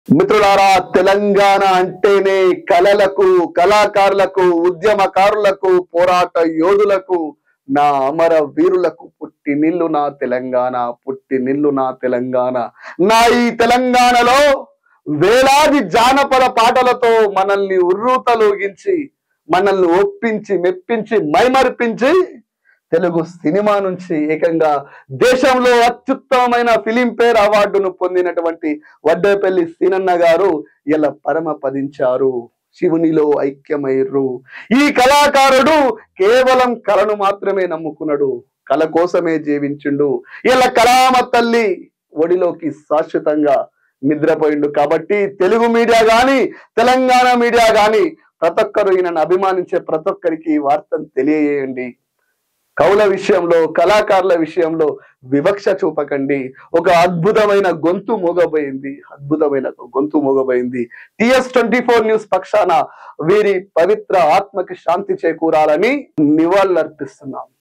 మిత్రులారా, తెలంగాణ అంటేనే కళలకు, కళాకారులకు, ఉద్యమకారులకు, పోరాట యోధులకు, నా అమర వీరులకు పుట్టినిల్లు నా తెలంగాణ, పుట్టినిల్లు నా తెలంగాణ. నా ఈ తెలంగాణలో వేలాది జానపద పాటలతో మనల్ని ఉర్రూతలూగించి, మనల్ని ఒప్పించి, మెప్పించి, మైమరిపించి తెలుగు సినిమా నుంచి ఏకంగా దేశంలో అత్యుత్తమమైన ఫిలింఫేర్ అవార్డును పొందినటువంటి వడ్డేపల్లి సీనన్న గారు ఇలా పరమపదించారు, శివునిలో ఐక్యమయ్యారు. ఈ కళాకారుడు కేవలం కళను మాత్రమే నమ్ముకున్నాడు, కళ కోసమే జీవించిండు. ఇలా కళామ తల్లి ఒడిలోకి శాశ్వతంగా నిద్రపోయిండు. కాబట్టి తెలుగు మీడియా గాని, తెలంగాణ మీడియా గాని ప్రతి ఒక్కరు ఈయనను అభిమానించే ప్రతి ఒక్కరికి ఈ వార్తను తెలియజేయండి. కవుల విషయంలో, కళాకారుల విషయంలో వివక్ష చూపకండి. ఒక అద్భుతమైన గొంతు మోగబోయింది, అద్భుతమైన గొంతు మోగబోయింది. TS24 న్యూస్ పక్షాన వీరి పవిత్ర ఆత్మకి శాంతి చేకూరాలని నివాళులర్పిస్తున్నాం.